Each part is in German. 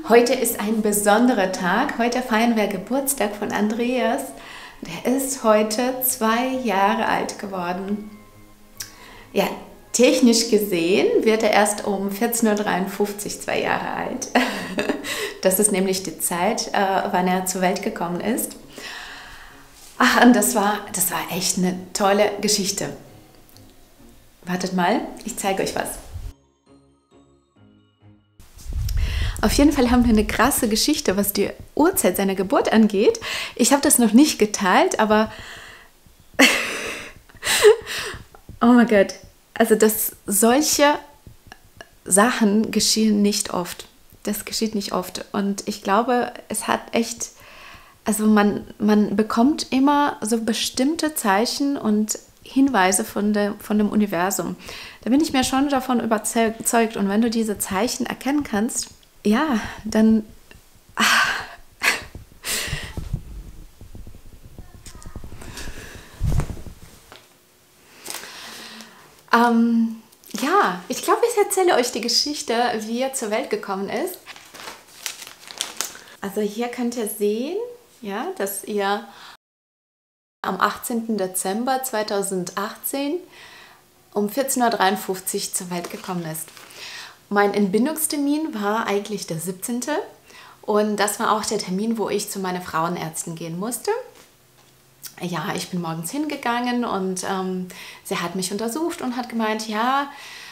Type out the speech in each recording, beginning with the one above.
Heute ist ein besonderer Tag. Heute feiern wir Geburtstag von Andreas. Der ist heute 2 Jahre alt geworden. Ja, technisch gesehen wird er erst um 14:53 Uhr 2 Jahre alt. Das ist nämlich die Zeit, wann er zur Welt gekommen ist. Ach, und das war echt eine tolle Geschichte. Wartet mal, ich zeige euch was. Auf jeden Fall haben wir eine krasse Geschichte, was die Uhrzeit seiner Geburt angeht. Ich habe das noch nicht geteilt, aber oh mein Gott, also dass solche Sachen geschehen nicht oft. Das geschieht nicht oft. Und ich glaube, es hat echt, also man bekommt immer so bestimmte Zeichen und Hinweise von dem Universum. Da bin ich mir schon davon überzeugt. Und wenn du diese Zeichen erkennen kannst, ja, dann ja, ich glaube, ich erzähle euch die Geschichte, wie er zur Welt gekommen ist. Also hier könnt ihr sehen, ja, dass ihr am 18. Dezember 2018 um 14:53 Uhr zur Welt gekommen ist. Mein Entbindungstermin war eigentlich der 17. Und das war auch der Termin, wo ich zu meiner Frauenärztin gehen musste. Ja, ich bin morgens hingegangen und sie hat mich untersucht und hat gemeint, ja,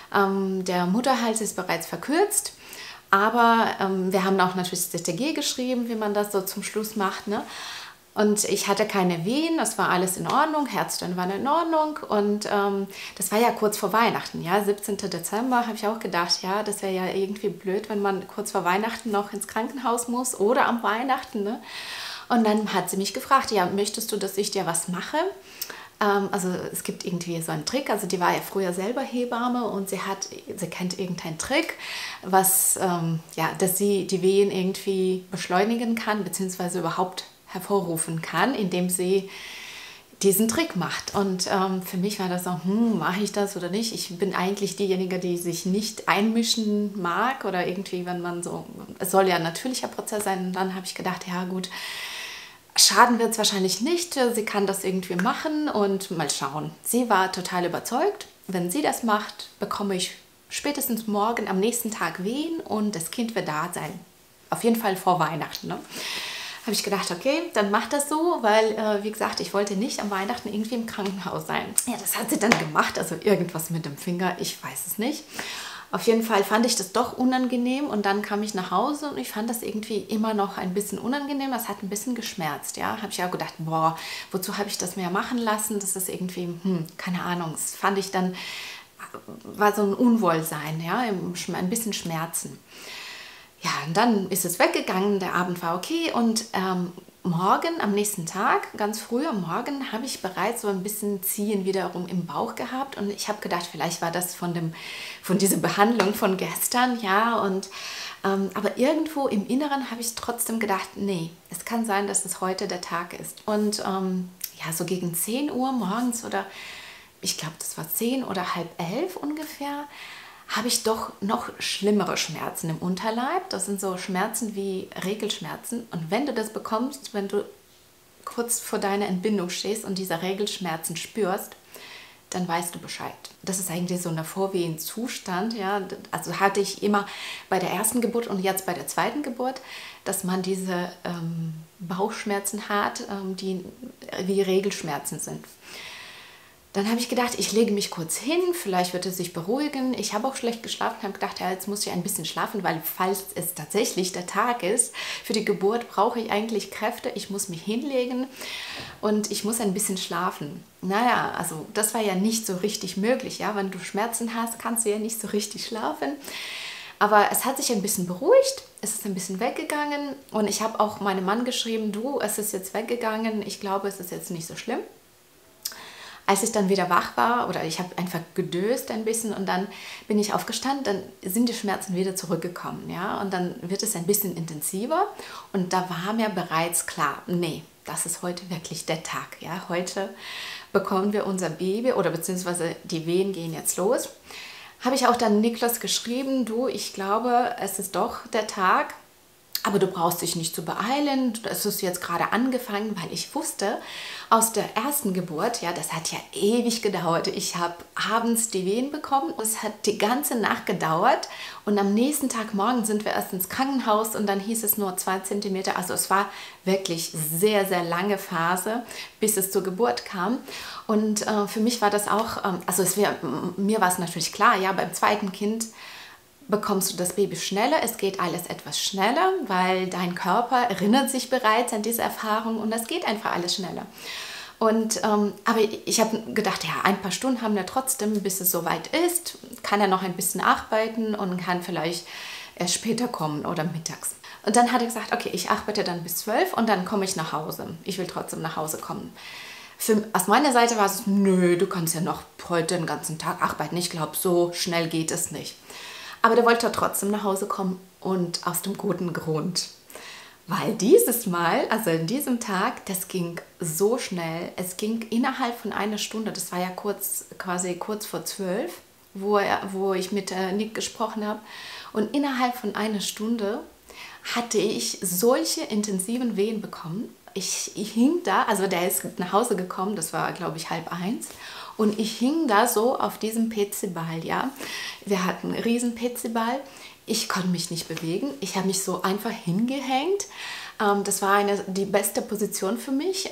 der Mutterhals ist bereits verkürzt, aber wir haben auch natürlich das TG geschrieben, wie man das so zum Schluss macht, ne? Und ich hatte keine Wehen, das war alles in Ordnung, Herztöne waren in Ordnung und das war ja kurz vor Weihnachten, ja, 17. Dezember, habe ich auch gedacht, ja, das wäre ja irgendwie blöd, wenn man kurz vor Weihnachten noch ins Krankenhaus muss oder am Weihnachten, ne? Und dann hat sie mich gefragt, ja, möchtest du, dass ich dir was mache? Also es gibt irgendwie so einen Trick, also die war ja früher selber Hebamme und sie kennt irgendeinen Trick, was, ja, dass sie die Wehen irgendwie beschleunigen kann, beziehungsweise überhaupt hervorrufen kann, indem sie diesen Trick macht. Und für mich war das so, mache ich das oder nicht? Ich bin eigentlich diejenige, die sich nicht einmischen mag oder irgendwie, wenn man so, es soll ja ein natürlicher Prozess sein. Und dann habe ich gedacht, ja gut, schaden wird es wahrscheinlich nicht. Sie kann das irgendwie machen und mal schauen. Sie war total überzeugt. Wenn sie das macht, bekomme ich spätestens morgen am nächsten Tag Wehen und das Kind wird da sein. Auf jeden Fall vor Weihnachten, ne? Habe ich gedacht, okay, dann mach das so, weil, wie gesagt, ich wollte nicht am Weihnachten irgendwie im Krankenhaus sein. Ja, das hat sie dann gemacht, also irgendwas mit dem Finger, ich weiß es nicht. Auf jeden Fall fand ich das doch unangenehm und dann kam ich nach Hause und ich fand das irgendwie immer noch ein bisschen unangenehm. Das hat ein bisschen geschmerzt, ja. Habe ich auch gedacht, boah, wozu habe ich das mehr machen lassen? Das ist irgendwie, keine Ahnung, das fand ich dann, war so ein Unwohlsein, ja, ein bisschen Schmerzen. Ja, und dann ist es weggegangen, der Abend war okay und morgen, am nächsten Tag, ganz früh am Morgen, habe ich bereits so ein bisschen Ziehen wiederum im Bauch gehabt und ich habe gedacht, vielleicht war das von dieser Behandlung von gestern, ja, und aber irgendwo im Inneren habe ich trotzdem gedacht, nee, es kann sein, dass es heute der Tag ist. Und ja, so gegen 10 Uhr morgens oder ich glaube, das war 10 oder halb 11 ungefähr, habe ich doch noch schlimmere Schmerzen im Unterleib. Das sind so Schmerzen wie Regelschmerzen. Und wenn du das bekommst, wenn du kurz vor deiner Entbindung stehst und diese Regelschmerzen spürst, dann weißt du Bescheid. Das ist eigentlich so ein Vorwehenzustand. Ja? Also hatte ich immer bei der ersten Geburt und jetzt bei der zweiten Geburt, dass man diese Bauchschmerzen hat, die wie Regelschmerzen sind. Dann habe ich gedacht, ich lege mich kurz hin, vielleicht wird es sich beruhigen. Ich habe auch schlecht geschlafen, habe gedacht, ja, jetzt muss ich ein bisschen schlafen, weil falls es tatsächlich der Tag ist, für die Geburt brauche ich eigentlich Kräfte, ich muss mich hinlegen und ich muss ein bisschen schlafen. Naja, also das war ja nicht so richtig möglich, ja, wenn du Schmerzen hast, kannst du ja nicht so richtig schlafen. Aber es hat sich ein bisschen beruhigt, es ist ein bisschen weggegangen und ich habe auch meinem Mann geschrieben, du, es ist jetzt weggegangen, ich glaube, es ist jetzt nicht so schlimm. Als ich dann wieder wach war, oder ich habe einfach gedöst ein bisschen und dann bin ich aufgestanden, dann sind die Schmerzen wieder zurückgekommen, ja, und dann wird es ein bisschen intensiver und da war mir bereits klar, nee, das ist heute wirklich der Tag, ja, heute bekommen wir unser Baby oder beziehungsweise die Wehen gehen jetzt los. Habe ich auch dann Niklas geschrieben, du, ich glaube, es ist doch der Tag, Aber du brauchst dich nicht zu beeilen, es ist jetzt gerade angefangen, weil ich wusste, aus der ersten Geburt, ja, das hat ja ewig gedauert. Ich habe abends die Wehen bekommen und es hat die ganze Nacht gedauert und am nächsten Tag morgen sind wir erst ins Krankenhaus und dann hieß es nur 2 Zentimeter. Also es war wirklich sehr, sehr lange Phase, bis es zur Geburt kam. Und für mich war das auch, mir war es natürlich klar, ja, beim zweiten Kind bekommst du das Baby schneller, es geht alles etwas schneller, weil dein Körper erinnert sich bereits an diese Erfahrung und das geht einfach alles schneller. Und, aber ich habe gedacht, ja, ein paar Stunden haben wir trotzdem, bis es soweit ist, kann er noch ein bisschen arbeiten und kann vielleicht erst später kommen oder mittags. Und dann hat er gesagt, okay, ich arbeite dann bis 12 und dann komme ich nach Hause. Ich will trotzdem nach Hause kommen. Aus meiner Seite war es, nö, du kannst ja noch heute den ganzen Tag arbeiten. Ich glaube, so schnell geht es nicht. Aber der wollte trotzdem nach Hause kommen und aus dem guten Grund. Weil dieses Mal, also an diesem Tag, das ging so schnell. Es ging innerhalb von einer Stunde, das war ja quasi kurz vor 12, wo ich mit Nick gesprochen habe. Und innerhalb von einer Stunde hatte ich solche intensiven Wehen bekommen. Ich hing da, also der ist nach Hause gekommen, das war glaube ich 12:30. Und ich hing da so auf diesem PC-Ball, ja. Wir hatten einen riesen PC-Ball. Ich konnte mich nicht bewegen. Ich habe mich so einfach hingehängt. Das war die beste Position für mich.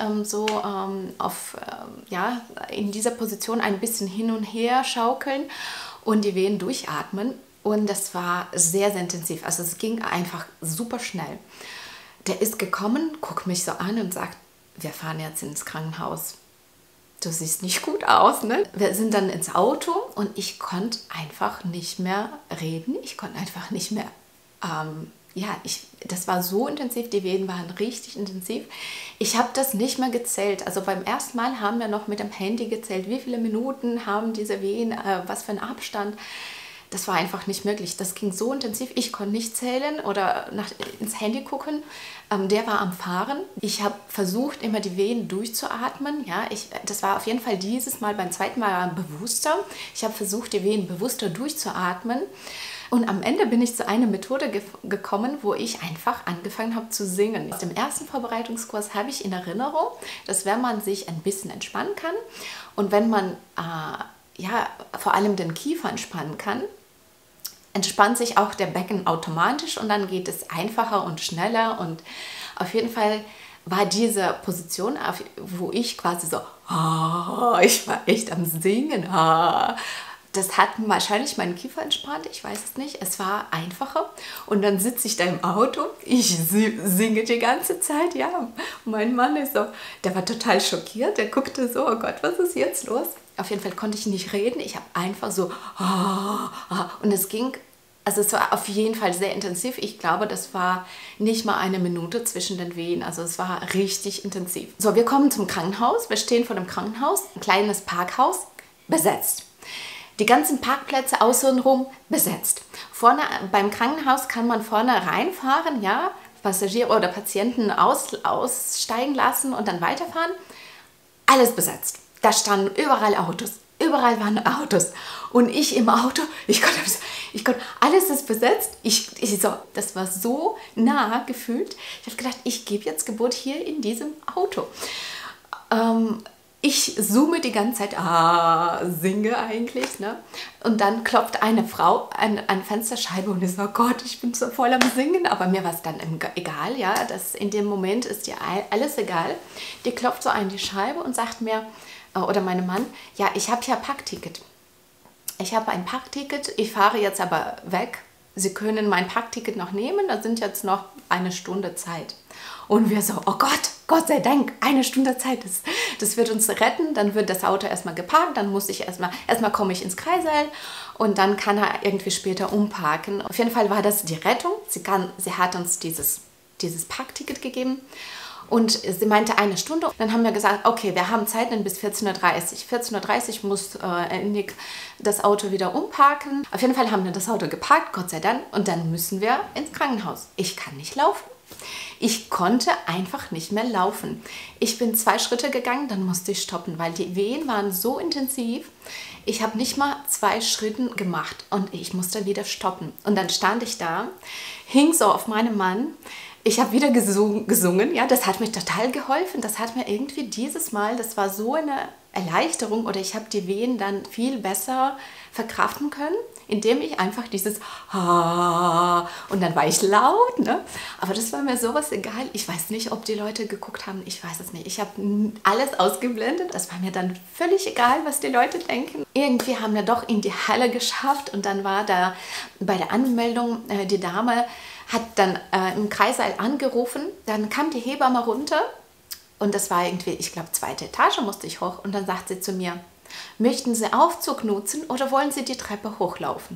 In dieser Position ein bisschen hin und her schaukeln und die Wehen durchatmen. Und das war sehr, sehr intensiv. Also es ging einfach super schnell. Der ist gekommen, guckt mich so an und sagt, wir fahren jetzt ins Krankenhaus. Du siehst nicht gut aus, ne? Wir sind dann ins Auto und ich konnte einfach nicht mehr reden. Ich konnte einfach nicht mehr, das war so intensiv, die Wehen waren richtig intensiv. Ich habe das nicht mehr gezählt. Also beim ersten Mal haben wir noch mit dem Handy gezählt, wie viele Minuten haben diese Wehen, was für ein Abstand. Das war einfach nicht möglich. Das ging so intensiv. Ich konnte nicht zählen oder ins Handy gucken. Der war am Fahren. Ich habe versucht, immer die Wehen durchzuatmen. Ja, das war auf jeden Fall dieses Mal, beim zweiten Mal bewusster. Ich habe versucht, die Wehen bewusster durchzuatmen. Und am Ende bin ich zu einer Methode gekommen, wo ich einfach angefangen habe zu singen. Aus dem ersten Vorbereitungskurs habe ich in Erinnerung, dass wenn man sich ein bisschen entspannen kann und wenn man vor allem den Kiefer entspannen kann, entspannt sich auch der Becken automatisch und dann geht es einfacher und schneller. Und auf jeden Fall war diese Position, wo ich quasi so, ich war echt am Singen. Das hat wahrscheinlich meinen Kiefer entspannt, ich weiß es nicht. Es war einfacher. Und dann sitze ich da im Auto, ich singe die ganze Zeit, ja. Und mein Mann ist so, der war total schockiert, der guckte so, oh Gott, was ist jetzt los? Auf jeden Fall konnte ich nicht reden, ich habe einfach so, und es ging, also es war auf jeden Fall sehr intensiv. Ich glaube, das war nicht mal eine Minute zwischen den Wehen, also es war richtig intensiv. So, wir kommen zum Krankenhaus, wir stehen vor dem Krankenhaus, ein kleines Parkhaus, besetzt. Die ganzen Parkplätze außenrum besetzt. Vorne beim Krankenhaus kann man vorne reinfahren, ja, Passagiere oder Patienten aussteigen lassen und dann weiterfahren. Alles besetzt. Da standen überall Autos. Überall waren Autos. Und ich im Auto, ich konnte, alles ist besetzt. Das war so nah gefühlt. Ich habe gedacht, ich gebe jetzt Geburt hier in diesem Auto. Ich zoome die ganze Zeit, singe eigentlich, ne? Und dann klopft eine Frau an Fensterscheibe und ich so, oh Gott, ich bin so voll am Singen. Aber mir war es dann egal, ja, in dem Moment ist dir alles egal. Die klopft so an die Scheibe und sagt mir, oder meinem Mann, ja, ich habe ja Parkticket. Ich habe ein Parkticket, ich fahre jetzt aber weg. Sie können mein Parkticket noch nehmen, da sind jetzt noch eine Stunde Zeit. Und wir so, oh Gott, Gott sei Dank, eine Stunde Zeit, das wird uns retten. Dann wird das Auto erstmal geparkt, dann muss ich erstmal komme ich ins Kreisel und dann kann er irgendwie später umparken. Auf jeden Fall war das die Rettung. Sie hat uns dieses Parkticket gegeben. Und sie meinte eine Stunde. Dann haben wir gesagt, okay, wir haben Zeit bis 14:30 Uhr. 14:30 Uhr muss Nick das Auto wieder umparken. Auf jeden Fall haben wir das Auto geparkt, Gott sei Dank. Und dann müssen wir ins Krankenhaus. Ich kann nicht laufen. Ich konnte einfach nicht mehr laufen. Ich bin 2 Schritte gegangen, dann musste ich stoppen, weil die Wehen waren so intensiv. Ich habe nicht mal 2 Schritte gemacht und ich musste wieder stoppen. Und dann stand ich da, hing so auf meinem Mann. Ich habe wieder gesungen, ja, das hat mir total geholfen. Das hat mir irgendwie dieses Mal, das war so eine Erleichterung oder ich habe die Wehen dann viel besser verkraften können, indem ich einfach dieses Ha und dann war ich laut, ne? Aber das war mir sowas egal. Ich weiß nicht, ob die Leute geguckt haben, ich weiß es nicht. Ich habe alles ausgeblendet. Es war mir dann völlig egal, was die Leute denken. Irgendwie haben wir doch in die Halle geschafft und dann war da bei der Anmeldung die Dame hat dann im Kreissaal angerufen, dann kam die Hebamme runter und das war irgendwie, ich glaube, 2. Etage musste ich hoch und dann sagt sie zu mir, möchten Sie Aufzug nutzen oder wollen Sie die Treppe hochlaufen?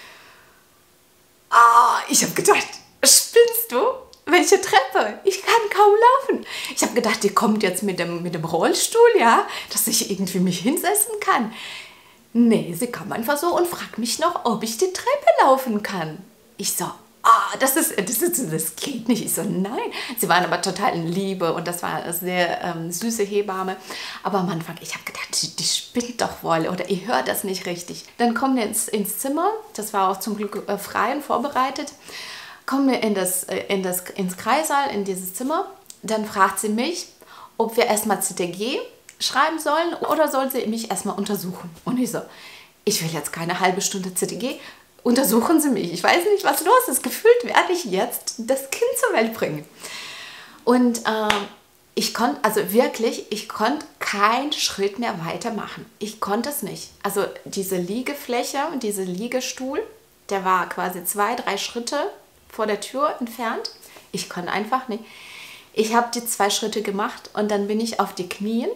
Ah, ich habe gedacht, spinnst du? Welche Treppe? Ich kann kaum laufen. Ich habe gedacht, die kommt jetzt mit dem Rollstuhl, ja, dass ich irgendwie mich hinsetzen kann. Nee, sie kam einfach so und fragt mich noch, ob ich die Treppe laufen kann. Ich so, das geht nicht. Ich so, nein. Sie waren aber total in Liebe und das war eine sehr süße Hebamme. Aber am Anfang, ich habe gedacht, die spinnt doch wohl oder ihr hört das nicht richtig. Dann kommen wir ins Zimmer, das war auch zum Glück frei und vorbereitet. Kommen wir ins Kreissaal, in dieses Zimmer. Dann fragt sie mich, ob wir erstmal CTG schreiben sollen oder soll sie mich erstmal untersuchen. Und ich so, ich will jetzt keine halbe Stunde CTG. Untersuchen Sie mich. Ich weiß nicht, was los ist. Gefühlt werde ich jetzt das Kind zur Welt bringen. Und ich konnte keinen Schritt mehr weitermachen. Ich konnte es nicht. Also diese Liegefläche und dieser Liegestuhl, der war quasi 2, 3 Schritte vor der Tür entfernt. Ich konnte einfach nicht. Ich habe die 2 Schritte gemacht und dann bin ich auf die Knien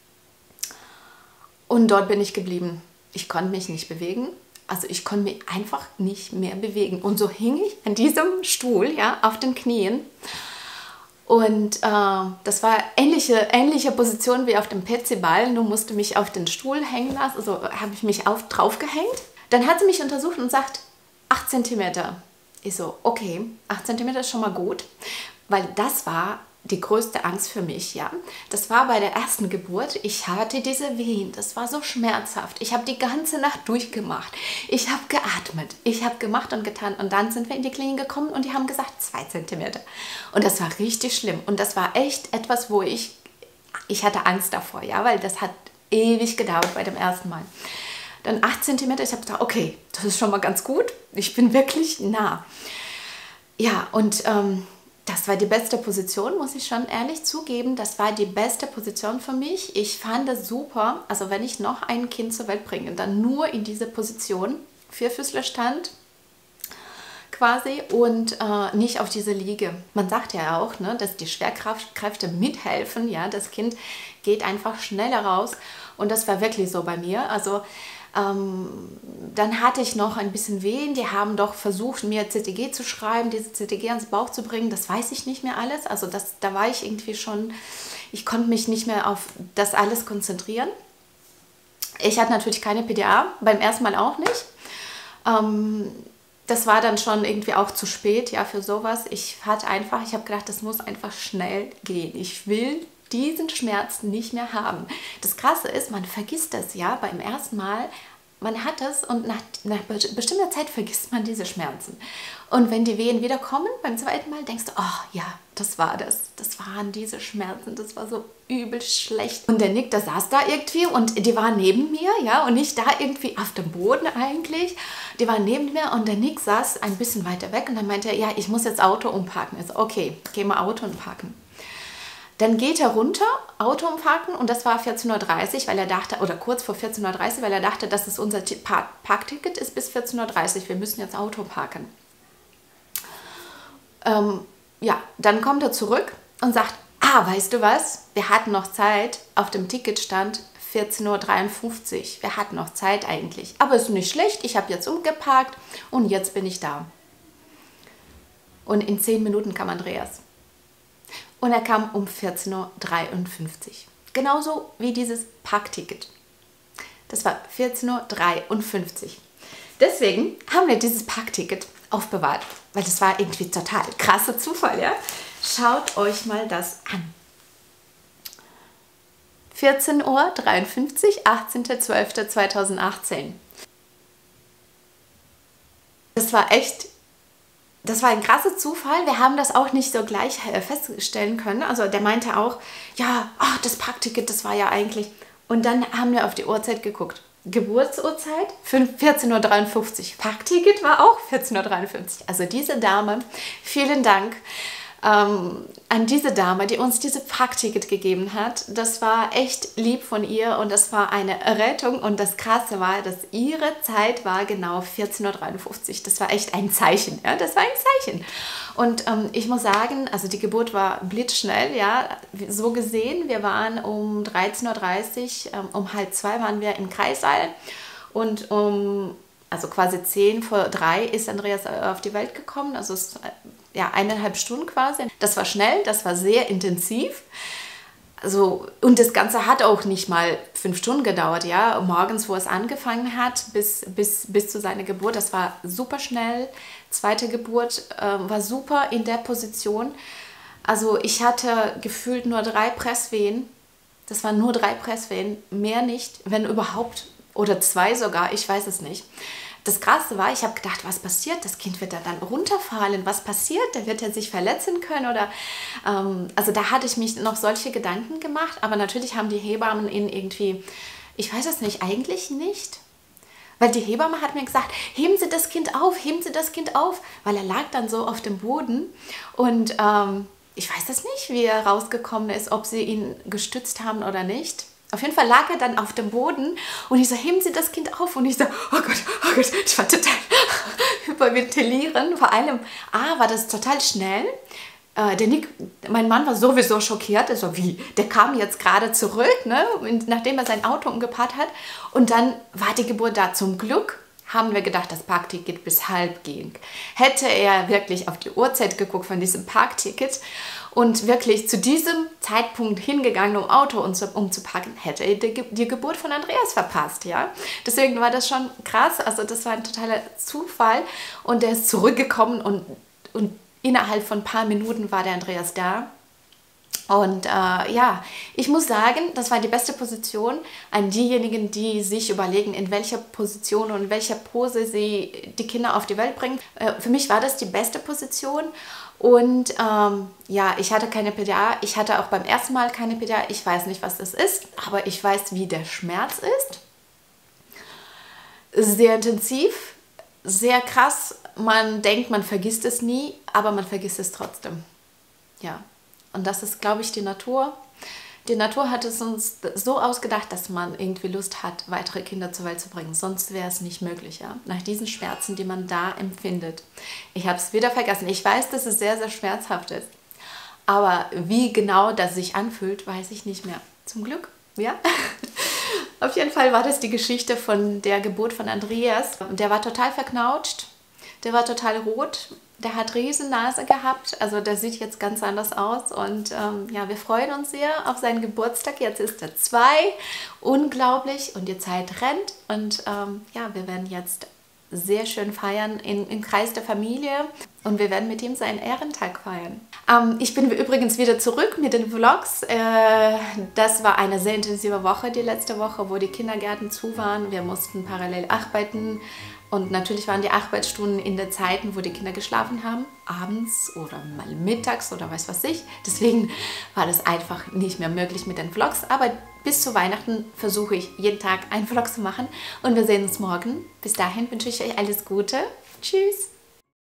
und dort bin ich geblieben. Ich konnte mich nicht bewegen. Also ich konnte mich einfach nicht mehr bewegen. Und so hing ich an diesem Stuhl, ja, auf den Knien. Und das war ähnliche Position wie auf dem Petsyball. Nur musste mich auf den Stuhl hängen lassen. Also habe ich mich drauf gehängt. Dann hat sie mich untersucht und sagt, 8 cm. Ich so, okay, 8 cm ist schon mal gut. Weil das war die größte Angst für mich, ja. Das war bei der ersten Geburt. Ich hatte diese Wehen. Das war so schmerzhaft. Ich habe die ganze Nacht durchgemacht. Ich habe geatmet. Ich habe gemacht und getan. Und dann sind wir in die Klinik gekommen und die haben gesagt, 2 cm. Und das war richtig schlimm. Und das war echt etwas, wo ich hatte Angst davor, ja, weil das hat ewig gedauert bei dem ersten Mal. Dann 8 cm. Ich habe gedacht, okay, das ist schon mal ganz gut. Ich bin wirklich nah. Ja, und das war die beste Position, muss ich schon ehrlich zugeben. Das war die beste Position für mich. Ich fand das super. Also wenn ich noch ein Kind zur Welt bringe, dann nur in diese Position. Vierfüßlerstand quasi und nicht auf diese Liege. Man sagt ja auch, ne, dass die Schwerkräfte mithelfen. Ja, das Kind geht einfach schneller raus. Und das war wirklich so bei mir. Also dann hatte ich noch ein bisschen Wehen. Die haben doch versucht, mir CTG zu schreiben, diese CTG ans Bauch zu bringen. Das weiß ich nicht mehr alles. Also da war ich irgendwie schon, ich konnte mich nicht mehr auf das alles konzentrieren. Ich hatte natürlich keine PDA, beim ersten Mal auch nicht. Das war dann schon irgendwie auch zu spät, ja, für sowas. Ich habe gedacht, das muss einfach schnell gehen. Ich will diesen Schmerz nicht mehr haben. Das Krasse ist, man vergisst das, ja, beim ersten Mal, man hat es und nach bestimmter Zeit vergisst man diese Schmerzen. Und wenn die Wehen wieder kommen, beim zweiten Mal denkst du, oh ja, das war das. Das waren diese Schmerzen, das war so übel schlecht. Und der Nick, der saß da irgendwie und die war neben mir, ja, und nicht da irgendwie auf dem Boden eigentlich. Die war neben mir und der Nick saß ein bisschen weiter weg und dann meinte er, ja, ich muss jetzt Auto umparken. Ich so, okay, geh mal Auto umparken. Dann geht er runter, Auto umparken und das war 14:30 Uhr, weil er dachte, oder kurz vor 14:30 Uhr, weil er dachte, dass es unser Parkticket ist bis 14:30 Uhr. Wir müssen jetzt Auto parken. Ja, dann kommt er zurück und sagt, weißt du was? Wir hatten noch Zeit, auf dem Ticket stand 14:53 Uhr. Wir hatten noch Zeit eigentlich. Aber ist nicht schlecht, ich habe jetzt umgeparkt und jetzt bin ich da. Und in 10 Minuten kam Andreas. Und er kam um 14:53 Uhr. Genauso wie dieses Parkticket. Das war 14:53 Uhr. Deswegen haben wir dieses Parkticket aufbewahrt. Weil das war irgendwie total krasser Zufall, ja? Schaut euch mal das an. 14:53 Uhr, 18.12.2018. Das war ein krasser Zufall. Wir haben das auch nicht so gleich feststellen können. Also der meinte auch, ja, ach, das Parkticket, das war ja eigentlich... Und dann haben wir auf die Uhrzeit geguckt. Geburtsurzeit 14:53 Uhr. Parkticket war auch 14:53 Uhr. Also diese Dame, vielen Dank an diese Dame, die uns dieses Parkticket gegeben hat. Das war echt lieb von ihr und das war eine Rettung. Und das Krasse war, dass ihre Zeit war genau 14:53 Uhr. Das war echt ein Zeichen. Ja? Das war ein Zeichen. Und ich muss sagen, also die Geburt war blitzschnell. Ja? So gesehen, wir waren um 13:30 Uhr, um 13:30 waren wir im Kreissaal. Und also quasi 2:50 ist Andreas auf die Welt gekommen. Also es ja, 1,5 Stunden quasi. Das war schnell, das war sehr intensiv. Also, und das Ganze hat auch nicht mal 5 Stunden gedauert, ja. Morgens, wo es angefangen hat, bis zu seiner Geburt, das war super schnell. Zweite Geburt war super in der Position. Also ich hatte gefühlt nur 3 Presswehen. Das waren nur 3 Presswehen, mehr nicht, wenn überhaupt. Oder 2 sogar, ich weiß es nicht. Das Krasse war, ich habe gedacht, was passiert? Das Kind wird da dann runterfallen. Was passiert? Der wird ja sich verletzen können. Oder also da hatte ich mich noch solche Gedanken gemacht. Aber natürlich haben die Hebammen ihn irgendwie, ich weiß es nicht, eigentlich nicht. Weil die Hebamme hat mir gesagt, heben Sie das Kind auf, heben Sie das Kind auf. Weil er lag dann so auf dem Boden. Und ich weiß das nicht, wie er rausgekommen ist, ob sie ihn gestützt haben oder nicht. Auf jeden Fall lag er dann auf dem Boden und ich so, heben Sie das Kind auf. Und ich so, oh Gott, ich war total hyperventilieren. Vor allem, war das total schnell. Mein Mann war sowieso schockiert. Also wie, der kam jetzt gerade zurück, ne, nachdem er sein Auto umgeparkt hat. Und dann war die Geburt da. Zum Glück haben wir gedacht, das Parkticket bis halb ging. Hätte er wirklich auf die Uhrzeit geguckt von diesem Parkticket und wirklich zu diesem Zeitpunkt hingegangen, um Auto umzupacken, hätte er die Geburt von Andreas verpasst, ja. Deswegen war das schon krass, also das war ein totaler Zufall und er ist zurückgekommen und innerhalb von ein paar Minuten war der Andreas da. Und ja, ich muss sagen, das war die beste Position an diejenigen, die sich überlegen, in welcher Position und in welcher Pose sie die Kinder auf die Welt bringen. Für mich war das die beste Position und ja, ich hatte keine PDA, ich hatte auch beim ersten Mal keine PDA, ich weiß nicht, was das ist, aber ich weiß, wie der Schmerz ist. Sehr intensiv, sehr krass, man denkt, man vergisst es nie, aber man vergisst es trotzdem, ja. Und das ist, glaube ich, die Natur. Die Natur hat es uns so ausgedacht, dass man irgendwie Lust hat, weitere Kinder zur Welt zu bringen. Sonst wäre es nicht möglich, ja. Nach diesen Schmerzen, die man da empfindet. Ich habe es wieder vergessen. Ich weiß, dass es sehr, sehr schmerzhaft ist. Aber wie genau das sich anfühlt, weiß ich nicht mehr. Zum Glück, ja. Auf jeden Fall war das die Geschichte von der Geburt von Andreas. Der war total verknautscht. Der war total rot. Der hat riesen Nase gehabt, also der sieht jetzt ganz anders aus und ja, wir freuen uns sehr auf seinen Geburtstag. Jetzt ist er 2, unglaublich und die Zeit rennt und ja, wir werden jetzt sehr schön feiern im Kreis der Familie und wir werden mit ihm seinen Ehrentag feiern. Ich bin übrigens wieder zurück mit den Vlogs. Das war eine sehr intensive Woche, die letzte Woche, wo die Kindergärten zu waren. Wir mussten parallel arbeiten. Und natürlich waren die Arbeitsstunden in den Zeiten, wo die Kinder geschlafen haben, abends oder mal mittags oder was ich. Deswegen war das einfach nicht mehr möglich mit den Vlogs. Aber bis zu Weihnachten versuche ich jeden Tag einen Vlog zu machen. Und wir sehen uns morgen. Bis dahin wünsche ich euch alles Gute. Tschüss!